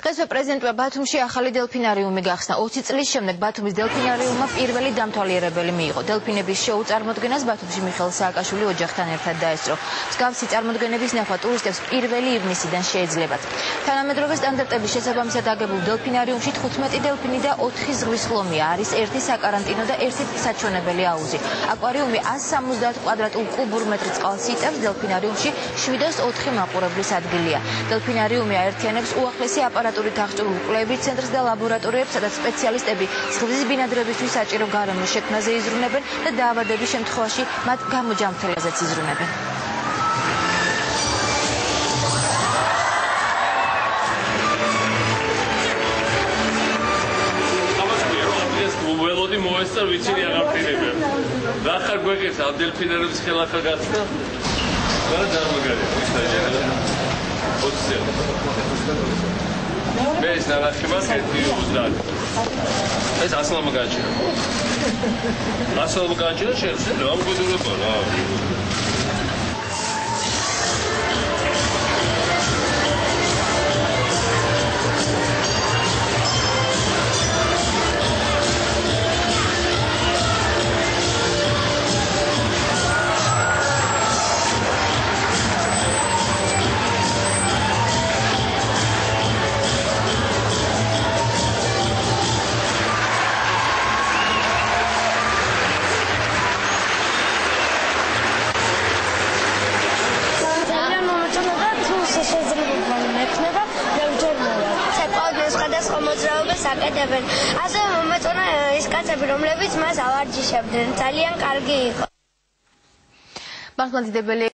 დღესვე პრეზიდენტმა ბათუმში ახალი დელფინარიუმი გახსნა. 20 წლის შემდეგ ბათუმის დელფინარიუმმა პირველი დამთვალიერებელი მიიღო. დელფინების შოუ წარმოდგენას ბათუმში მიხეილ სააკაშვილი ოჯახთან ერთად დაესწრო. მსგავსი წარმოდგენების ნახვა ტურისტებს 1 ივნისიდან შეეძლებათ. თანამედროვე სტანდარტების შესაბამისად აგებულ დელფინარიუმში 15 დელფინი და 4 ზღვის ხლომია. არის 1 საკარანტინო და 1 საჩვენებელი აუზი. აკვარიუმი 170 კვადრატულ კუბურ მეტრ წყალს იტევს. დელფინარიუმში 704 მაყურებლის ადგილია. დელფინარიუმი აერთიანებს უახლესი აპარატურით აღჭურვილ კვლევით ცენტრს და ლაბორატორიებს, სადაც სპეციალისტები ზღვის ბინადრებისთვის საჭირო გარემოს შექმნაზე იზრუნებენ და დაავადების შემთხვევაში მათ გამოჯამრთელაზეც იზრუნებენ. ველოდი მოესწა ვიცინი აღარ რა ხარ გვეკეს დელფინების ხელახლა გახსნა და წარმოგადი ეს ნახე მას 1.30 ეს ასლამ გაჭირა შეიძლება რა მოგეძურება რა აკეთებენ. ასევე მომეწონა ის კაცები, რომლებიც მას ავარჯიშებდნენ. ძალიან კარგი იყო. მართლმადიდებელი